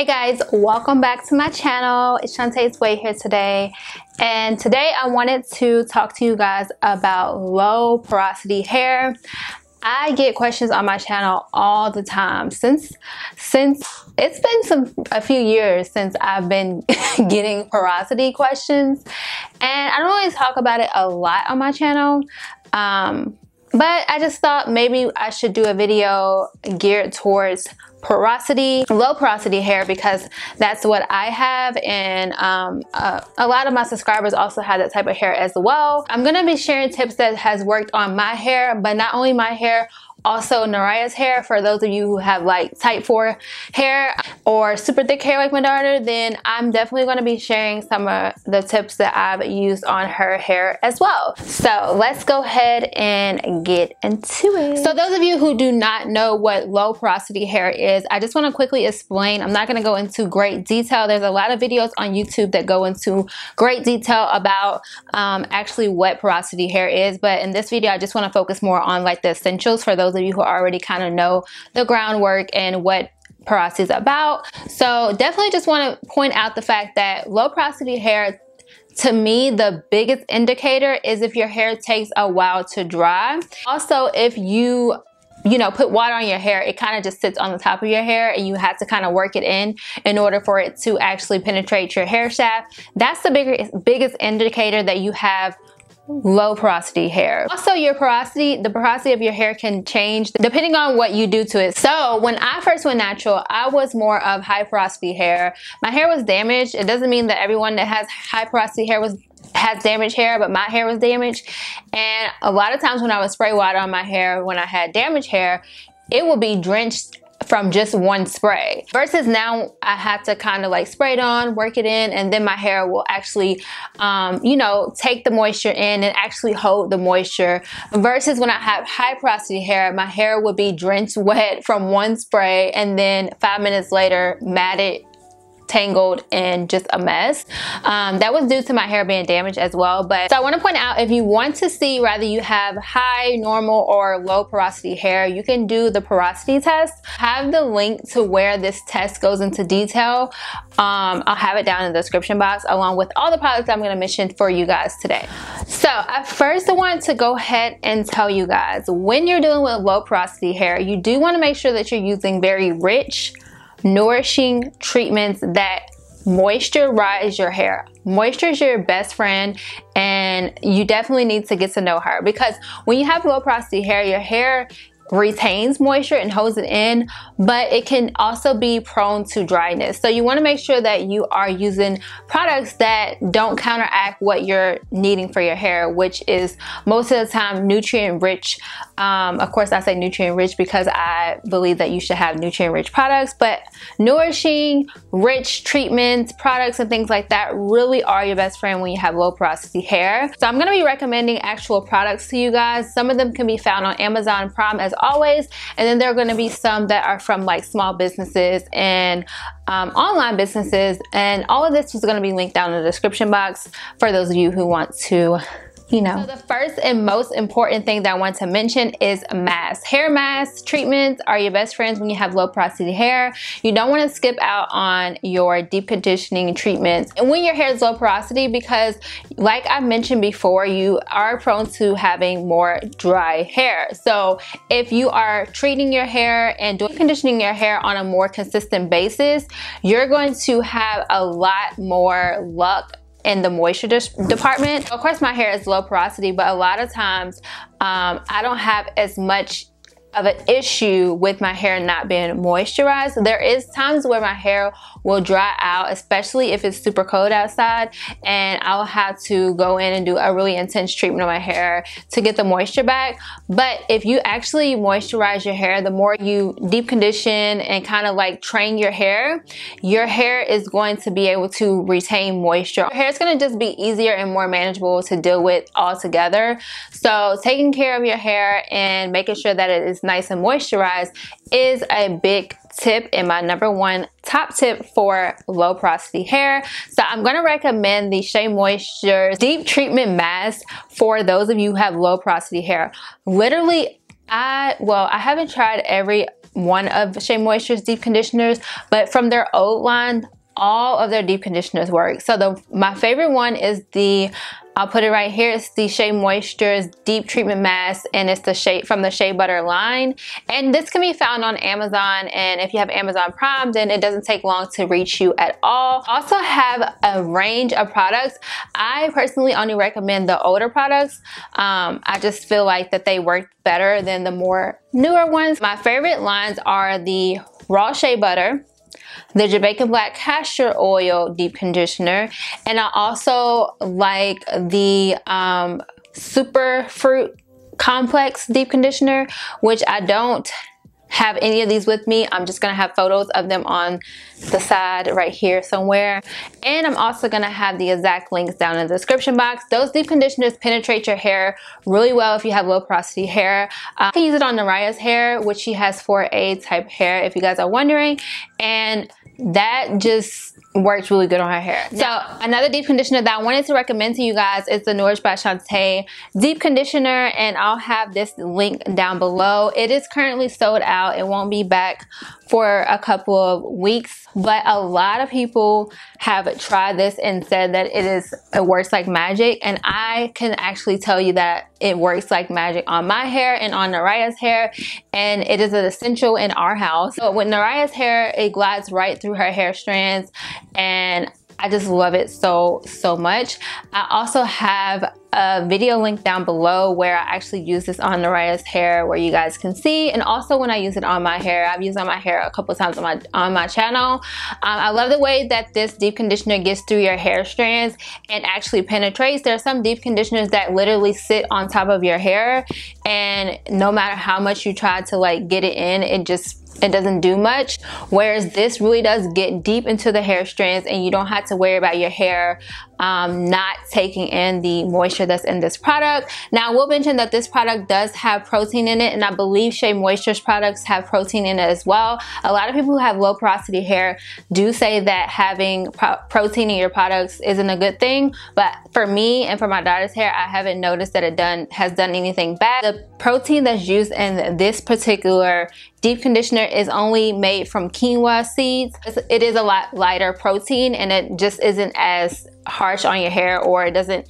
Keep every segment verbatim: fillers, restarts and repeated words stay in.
guys, welcome back to my channel. It's Shantae's Way here today, and today I wanted to talk to you guys about low porosity hair. I get questions on my channel all the time since since it's been some a few years since I've been getting porosity questions, and I don't always talk about it a lot on my channel. Um, but I just thought maybe I should do a video geared towards porosity, low porosity hair, because that's what I have, and um, uh, a lot of my subscribers also have that type of hair as well. I'm gonna be sharing tips that has worked on my hair, but not only my hair, also Naraya's hair. For those of you who have like type four hair or super thick hair like my daughter, then I'm definitely going to be sharing some of the tips that I've used on her hair as well. So let's go ahead and get into it. So those of you who do not know what low porosity hair is, I just want to quickly explain. I'm not going to go into great detail. There's a lot of videos on YouTube that go into great detail about um, actually what porosity hair is, but in this video I just want to focus more on like the essentials for those of you who already kind of know the groundwork and what porosity is about. So definitely just want to point out the fact that low porosity hair, to me, the biggest indicator is if your hair takes a while to dry. Also, if you you know, put water on your hair, it kind of just sits on the top of your hair and you have to kind of work it in in order for it to actually penetrate your hair shaft. That's the biggest biggest indicator that you have low porosity hair. Also, your porosity, the porosity of your hair can change depending on what you do to it. So when I first went natural, I was more of high porosity hair. My hair was damaged. It doesn't mean that everyone that has high porosity hair was has damaged hair, but my hair was damaged. And a lot of times when I would spray water on my hair, when I had damaged hair, it would be drenched from just one spray, versus now I have to kind of like spray it on, work it in, and then my hair will actually um, you know, take the moisture in and actually hold the moisture, versus when I have high porosity hair, my hair would be drenched wet from one spray and then five minutes later matted, tangled, and just a mess. Um, that was due to my hair being damaged as well. But so I want to point out, if you want to see whether you have high, normal, or low porosity hair, you can do the porosity test. I have the link to where this test goes into detail. Um, I'll have it down in the description box along with all the products I'm going to mention for you guys today. So at first I wanted to go ahead and tell you guys, when you're dealing with low porosity hair, you do want to make sure that you're using very rich, nourishing treatments that moisturize your hair. Moisture is your best friend, and you definitely need to get to know her, because when you have low porosity hair, your hair retains moisture and holds it in, but it can also be prone to dryness. So you want to make sure that you are using products that don't counteract what you're needing for your hair, which is most of the time nutrient rich. Um, of course I say nutrient rich because I believe that you should have nutrient rich products, but nourishing, rich treatments, products, and things like that really are your best friend when you have low porosity hair. So I'm going to be recommending actual products to you guys. Some of them can be found on Amazon Prime as always, and then there are going to be some that are from like small businesses and um, online businesses, and all of this is going to be linked down in the description box for those of you who want to, you know. So the first and most important thing that I want to mention is masks. Hair masks treatments are your best friends when you have low porosity hair. You don't want to skip out on your deep conditioning treatments and when your hair is low porosity, because like I mentioned before, you are prone to having more dry hair. So if you are treating your hair and doing conditioning your hair on a more consistent basis, you're going to have a lot more luck in the moisture department. Of course my hair is low porosity, but a lot of times um, I don't have as much of an issue with my hair not being moisturized. There is times where my hair will dry out, especially if it's super cold outside, and I'll have to go in and do a really intense treatment on my hair to get the moisture back. But if you actually moisturize your hair, the more you deep condition and kind of like train your hair, your hair is going to be able to retain moisture. Your hair is going to just be easier and more manageable to deal with altogether. So taking care of your hair and making sure that it is nice and moisturized is a big tip, and my number one top tip for low porosity hair. So I'm going to recommend the SheaMoisture Deep Treatment Mask for those of you who have low porosity hair. Literally, I, well, I haven't tried every one of SheaMoisture's deep conditioners, but from their old line, all of their deep conditioners work. So the my favorite one is the, I'll put it right here, it's the SheaMoisture's Deep Treatment Mask, and it's the Shea from the Shea Butter line. And this can be found on Amazon, and if you have Amazon Prime, then it doesn't take long to reach you at all. Also have a range of products. I personally only recommend the older products. Um, I just feel like that they work better than the more newer ones. My favorite lines are the Raw Shea Butter, the Jamaican Black Castor Oil Deep Conditioner, and I also like the um, Superfruit Complex Deep Conditioner, which I don't have any of these with me. I'm just gonna have photos of them on the side right here somewhere, and I'm also gonna have the exact links down in the description box. Those deep conditioners penetrate your hair really well if you have low porosity hair. Uh, I can use it on Naraya's hair, which she has four A type hair, if you guys are wondering, and that just works really good on her hair. So another deep conditioner that I wanted to recommend to you guys is the Nourished by Shawnta deep conditioner, and I'll have this link down below. It is currently sold out. It won't be back for a couple of weeks, but a lot of people have tried this and said that it is it works like magic, and I can actually tell you that it works like magic on my hair and on Naraya's hair, and it is an essential in our house. So with Naraya's hair, it glides right through her hair strands, and I just love it so, so much. I also have a video link down below where I actually use this on Naraya's hair, where you guys can see, and also when I use it on my hair. I've used it on my hair a couple times on my on my channel. Um, I love the way that this deep conditioner gets through your hair strands and actually penetrates. There are some deep conditioners that literally sit on top of your hair, and no matter how much you try to like get it in, it just it doesn't do much, whereas this really does get deep into the hair strands, and you don't have to worry about your hair um, not taking in the moisture that's in this product. Now I will mention that this product does have protein in it, and I believe SheaMoisture's products have protein in it as well. A lot of people who have low porosity hair do say that having pro protein in your products isn't a good thing, but for me and for my daughter's hair, I haven't noticed that it done has done anything bad. The protein that's used in this particular deep conditioner is only made from quinoa seeds. It is a lot lighter protein, and it just isn't as harsh on your hair, or it doesn't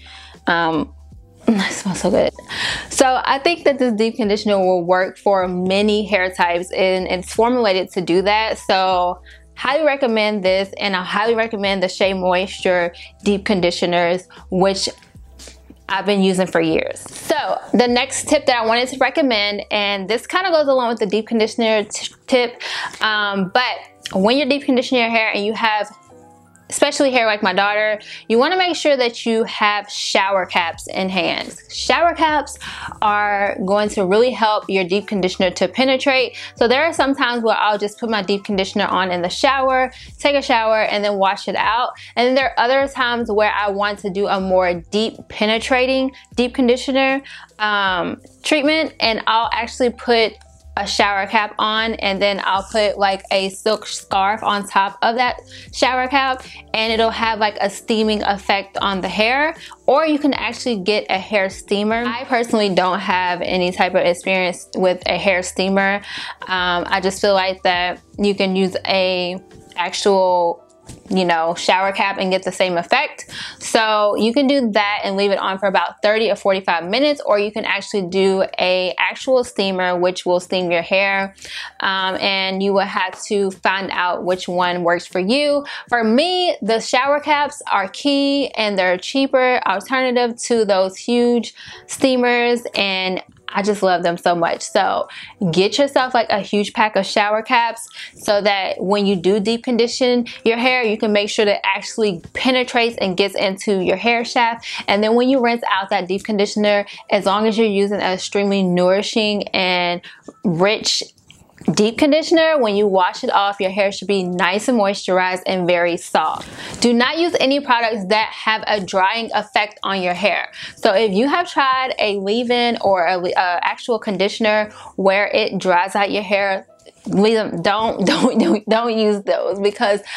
um it smells so good. So I think that this deep conditioner will work for many hair types, and it's formulated to do that. So highly recommend this, and I highly recommend the SheaMoisture deep conditioners, which I've been using for years. So the next tip that I wanted to recommend, and this kind of goes along with the deep conditioner tip, um, but when you're deep conditioning your hair and you have especially hair like my daughter, you want to make sure that you have shower caps in hand. Shower caps are going to really help your deep conditioner to penetrate. So there are some times where I'll just put my deep conditioner on in the shower, take a shower, and then wash it out. And then there are other times where I want to do a more deep penetrating deep conditioner um, treatment, and I'll actually put a shower cap on, and then I'll put like a silk scarf on top of that shower cap, and it'll have like a steaming effect on the hair. Or you can actually get a hair steamer. I personally don't have any type of experience with a hair steamer. Um, I just feel like that you can use a actual you know, shower cap and get the same effect. So you can do that and leave it on for about thirty or forty-five minutes, or you can actually do a actual steamer, which will steam your hair, um, and you will have to find out which one works for you. For me, the shower caps are key, and they're a cheaper alternative to those huge steamers, and I just love them so much. So get yourself like a huge pack of shower caps, so that when you do deep condition your hair, you can make sure that it actually penetrates and gets into your hair shaft. And then when you rinse out that deep conditioner, as long as you're using an extremely nourishing and rich deep conditioner, when you wash it off, your hair should be nice and moisturized and very soft. Do not use any products that have a drying effect on your hair. So if you have tried a leave-in or a, a actual conditioner where it dries out your hair, leave them, don't, don't, don't, don't use those, because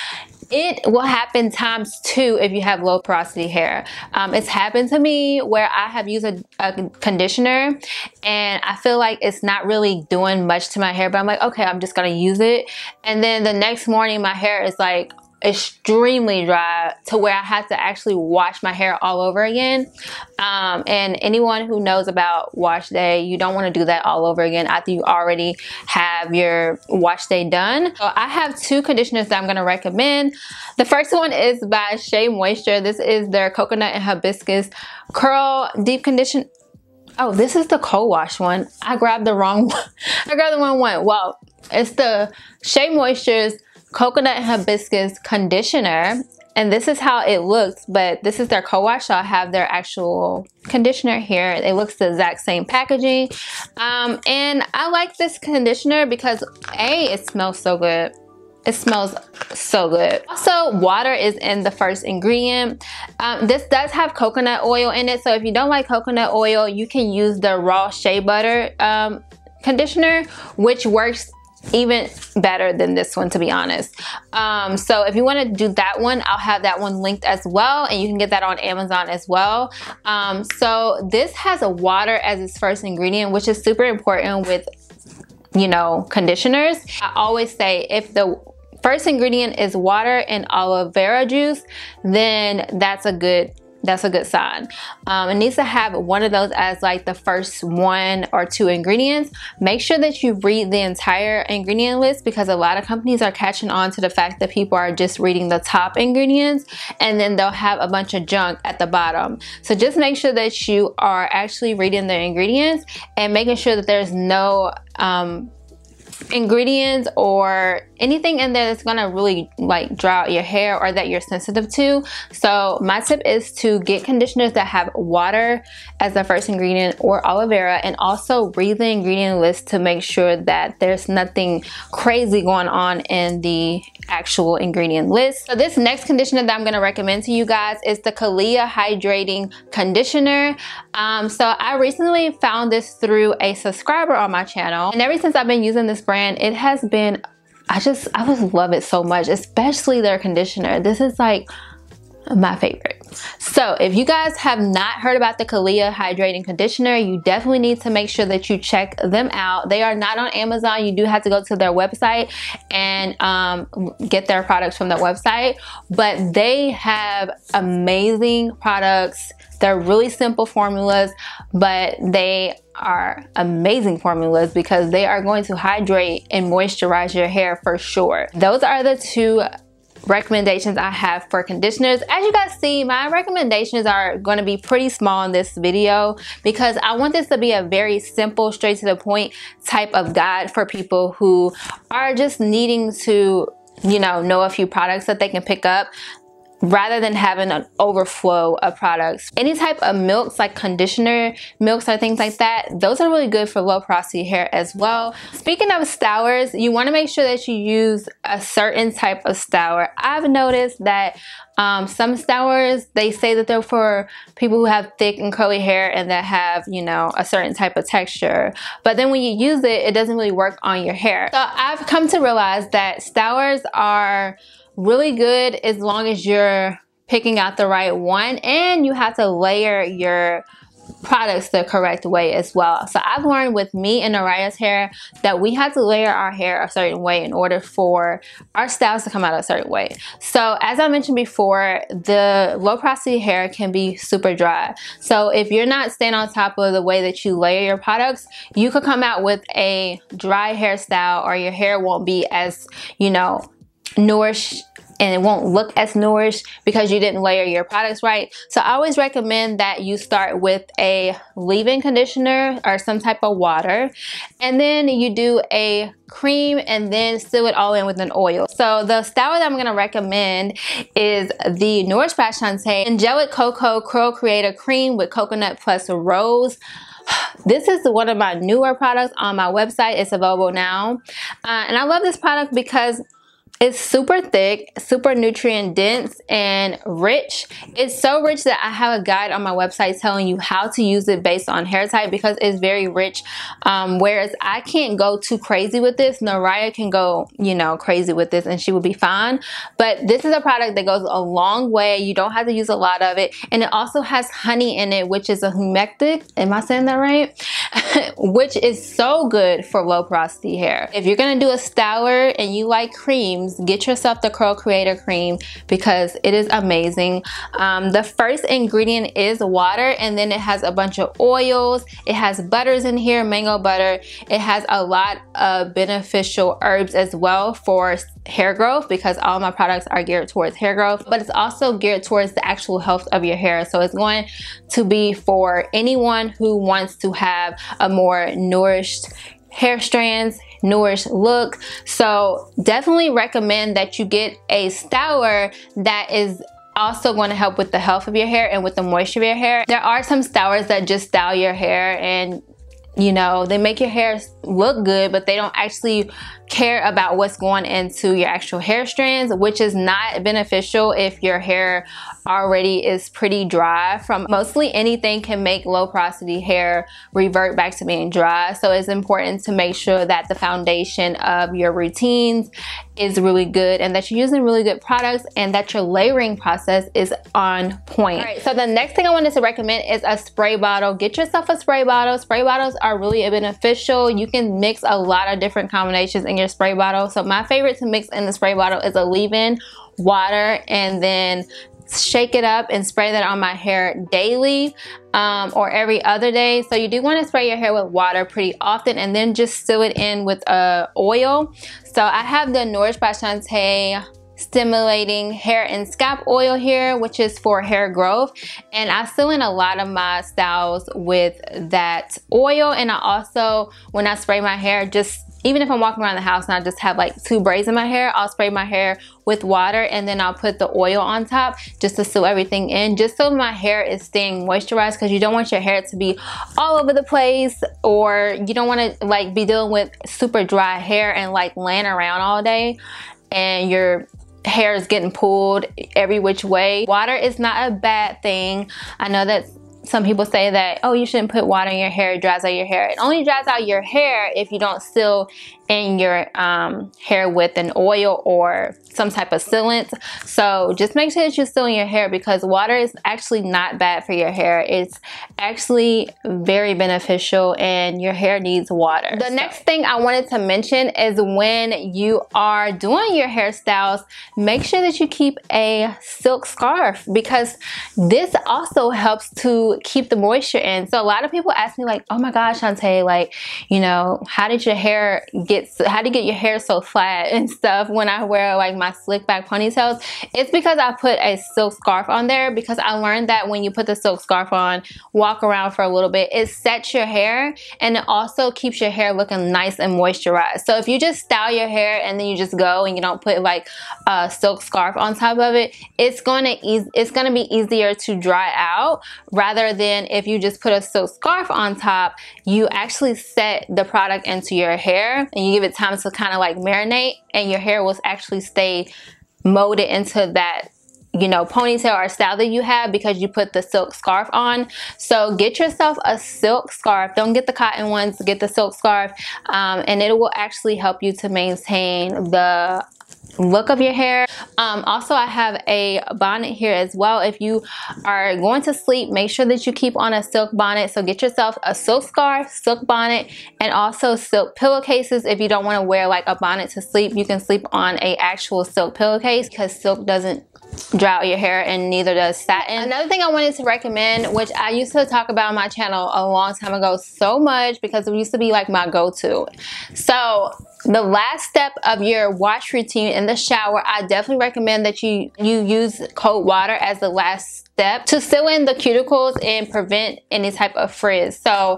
it will happen times two if you have low porosity hair. Um, it's happened to me where I have used a, a conditioner and I feel like it's not really doing much to my hair, but I'm like, okay, I'm just gonna use it. And then the next morning my hair is like extremely dry to where I had to actually wash my hair all over again. Um, and anyone who knows about wash day, you don't want to do that all over again after you already have your wash day done. So I have two conditioners that I'm going to recommend. The first one is by SheaMoisture. This is their coconut and hibiscus curl deep condition. Oh, this is the co-wash one. I grabbed the wrong one. I grabbed the wrong one. Well, it's the SheaMoisture's coconut and hibiscus conditioner, and this is how it looks, but this is their co-wash. So I have their actual conditioner here. It looks the exact same packaging, um, and I like this conditioner because A, it smells so good. It smells so good. Also, water is in the first ingredient. Um, this does have coconut oil in it, so if you don't like coconut oil, you can use the raw shea butter um, conditioner, which works even better than this one, to be honest. Um, so if you want to do that one, I'll have that one linked as well, and you can get that on Amazon as well. Um, so this has a water as its first ingredient, which is super important with, you know, conditioners. I always say if the first ingredient is water and aloe vera juice, then that's a good That's a good sign. Um, it needs to have one of those as like the first one or two ingredients. Make sure that you read the entire ingredient list, because a lot of companies are catching on to the fact that people are just reading the top ingredients and then they'll have a bunch of junk at the bottom. So just make sure that you are actually reading the ingredients and making sure that there's no um, ingredients or anything in there that's gonna really like dry out your hair or that you're sensitive to. So my tip is to get conditioners that have water as the first ingredient or aloe vera, and also read the ingredient list to make sure that there's nothing crazy going on in the actual ingredient list. So this next conditioner that I'm going to recommend to you guys is the Calia Hydrating Conditioner. Um, so I recently found this through a subscriber on my channel, and ever since I've been using this brand, it has been, I just, I just love it so much, especially their conditioner. This is like my favorite. So if you guys have not heard about the Calia Hydrating Conditioner, you definitely need to make sure that you check them out. They are not on Amazon. You do have to go to their website and um, get their products from their website, but they have amazing products. They're really simple formulas, but they are amazing formulas because they are going to hydrate and moisturize your hair for sure. Those are the two recommendations I have for conditioners. As you guys see, my recommendations are going to be pretty small in this video because I want this to be a very simple, straight to the point type of guide for people who are just needing to, you know, know a few products that they can pick up, rather than having an overflow of products. Any type of milks, like conditioner milks or things like that, those are really good for low porosity hair as well. Speaking of stours, you want to make sure that you use a certain type of stour. I've noticed that um, some stours, they say that they're for people who have thick and curly hair and that have, you know, a certain type of texture. But then when you use it, it doesn't really work on your hair. So I've come to realize that stours are really good as long as you're picking out the right one, and you have to layer your products the correct way as well. So I've learned with me and Naraya's hair that we have to layer our hair a certain way in order for our styles to come out a certain way. So as I mentioned before, the low porosity hair can be super dry. So if you're not staying on top of the way that you layer your products, you could come out with a dry hairstyle, or your hair won't be as, you know, nourished, and it won't look as nourished because you didn't layer your products right. So I always recommend that you start with a leave-in conditioner or some type of water, and then you do a cream and then seal it all in with an oil. So the style that I'm going to recommend is the Nourished by Shawnta Angelic Coco Curl Creator Cream with Coconut Plus Rose. This is one of my newer products on my website. It's available now. Uh, and I love this product because It's super thick, super nutrient dense, and rich. It's so rich that I have a guide on my website telling you how to use it based on hair type, because it's very rich. Um, whereas I can't go too crazy with this. Naraya can go, you know, crazy with this and she will be fine. But this is a product that goes a long way. You don't have to use a lot of it. And it also has honey in it, which is a humectic. Am I saying that right? Which is so good for low porosity hair. If you're gonna do a styler and you like creams, get yourself the Curl Creator cream because it is amazing. Um, the first ingredient is water, and then it has a bunch of oils. It has butters in here, mango butter. It has a lot of beneficial herbs as well for hair growth, because all my products are geared towards hair growth, but it's also geared towards the actual health of your hair. So it's going to be for anyone who wants to have a more nourished hair strands, nourished look. So definitely recommend that you get a styler that is also going to help with the health of your hair and with the moisture of your hair. There are some stylers that just style your hair and, you know, they make your hair look good, but they don't actually care about what's going into your actual hair strands, which is not beneficial if your hair already is pretty dry. From mostly anything can make low porosity hair revert back to being dry. So it's important to make sure that the foundation of your routines is really good and that you're using really good products and that your layering process is on point. All right, so the next thing I wanted to recommend is a spray bottle. Get yourself a spray bottle. Spray bottles are really beneficial. You can mix a lot of different combinations in your spray bottle. So my favorite to mix in the spray bottle is a leave-in, water, and then shake it up and spray that on my hair daily um, or every other day. So you do want to spray your hair with water pretty often and then just seal it in with uh, oil. So I have the Nourished by Shawnta stimulating hair and scalp oil here, which is for hair growth, and I seal in a lot of my styles with that oil. And I also, when I spray my hair, just even if I'm walking around the house and I just have like two braids in my hair, I'll spray my hair with water and then I'll put the oil on top just to seal everything in, just so my hair is staying moisturized, because you don't want your hair to be all over the place, or you don't want to like be dealing with super dry hair and like laying around all day and your hair is getting pulled every which way. Water is not a bad thing. I know that some people say that, oh, you shouldn't put water in your hair, it dries out your hair. It only dries out your hair if you don't seal in your um, hair with an oil or some type of sealant. So just make sure that you seal in your hair, because water is actually not bad for your hair. It's actually very beneficial and your hair needs water. The so. next thing I wanted to mention is when you are doing your hairstyles, make sure that you keep a silk scarf, because this also helps to keep the moisture in. So a lot of people ask me like, oh my gosh, Shawnta, like, you know, how did your hair get, how do you get your hair so flat and stuff when I wear like my slick back ponytails? It's because I put a silk scarf on there, because I learned that when you put the silk scarf on, walk around for a little bit, it sets your hair and it also keeps your hair looking nice and moisturized. So if you just style your hair and then you just go and you don't put like a silk scarf on top of it, it's going to ease, it's going to be easier to dry out, rather than if you just put a silk scarf on top, you actually set the product into your hair and you give it time to kind of like marinate, and your hair will actually stay molded into that, you know, ponytail or style that you have because you put the silk scarf on. So get yourself a silk scarf. Don't get the cotton ones, get the silk scarf, um, and it will actually help you to maintain the look of your hair. Um, also, I have a bonnet here as well. If you are going to sleep, make sure that you keep on a silk bonnet. So get yourself a silk scarf, silk bonnet, and also silk pillowcases. If you don't want to wear like a bonnet to sleep, you can sleep on a actual silk pillowcase, because silk doesn't dry out your hair and neither does satin. Another thing I wanted to recommend, which I used to talk about on my channel a long time ago so much, because it used to be like my go-to. So the last step of your wash routine in the shower, I definitely recommend that you you use cold water as the last step to seal in the cuticles and prevent any type of frizz. So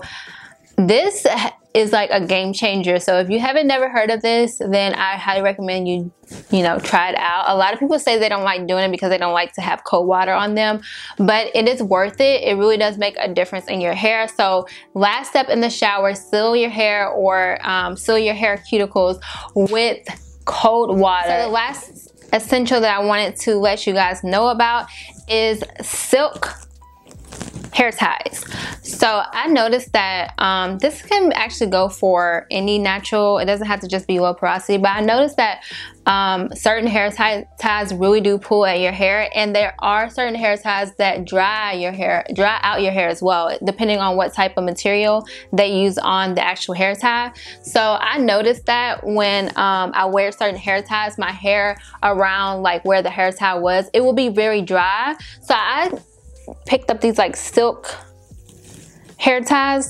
this is like a game changer. So if you haven't never heard of this, then I highly recommend you, you know, try it out. A lot of people say they don't like doing it because they don't like to have cold water on them, but it is worth it. It really does make a difference in your hair. So last step in the shower, seal your hair or um, seal your hair cuticles with cold water. So the last essential that I wanted to let you guys know about is silk hair ties. So I noticed that um, this can actually go for any natural, it doesn't have to just be low porosity, but I noticed that um, certain hair tie, ties really do pull at your hair, and there are certain hair ties that dry your hair, dry out your hair as well, depending on what type of material they use on the actual hair tie. So I noticed that when um, I wear certain hair ties, my hair around like where the hair tie was, it will be very dry. So I picked up these like silk hair ties,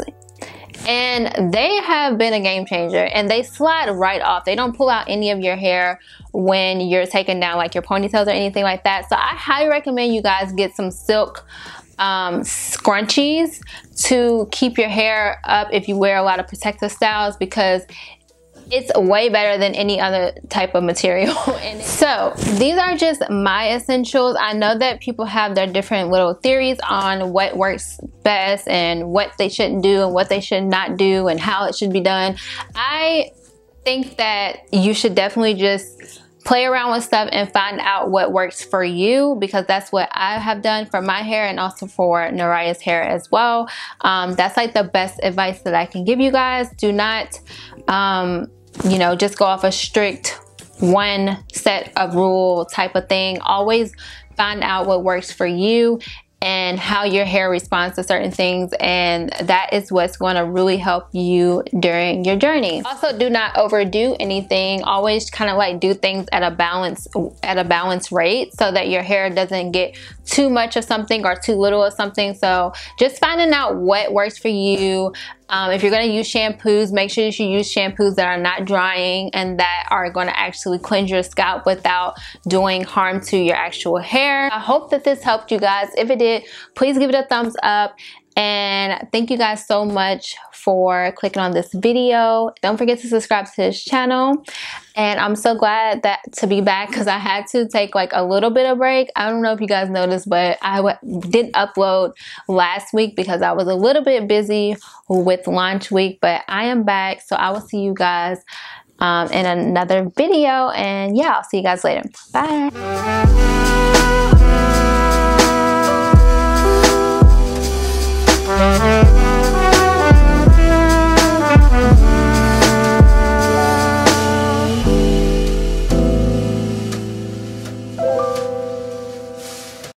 and they have been a game changer, and they slide right off. They don't pull out any of your hair when you're taking down like your ponytails or anything like that. So I highly recommend you guys get some silk um, scrunchies to keep your hair up if you wear a lot of protective styles, because it's way better than any other type of material. So these are just my essentials. I know that people have their different little theories on what works best and what they shouldn't do and what they should not do and how it should be done. I think that you should definitely just play around with stuff and find out what works for you, because that's what I have done for my hair and also for Naraya's hair as well. Um, that's like the best advice that I can give you guys. Do not, um, you know, just go off a strict one set of rule type of thing. Always find out what works for you and how your hair responds to certain things, and that is what's going to really help you during your journey. Also, do not overdo anything. Always kind of like do things at a balance at a balanced rate, so that your hair doesn't get too much of something or too little of something. So just finding out what works for you. Um, if you're going to use shampoos, make sure that you use shampoos that are not drying and that are going to actually cleanse your scalp without doing harm to your actual hair. I hope that this helped you guys. If it did, please give it a thumbs up. And thank you guys so much for clicking on this video. Don't forget to subscribe to this channel. And I'm so glad that to be back, because I had to take like a little bit of break. I don't know if you guys noticed, but I didn't upload last week because I was a little bit busy with launch week. But I am back, so I will see you guys um, in another video. And yeah, I'll see you guys later. Bye.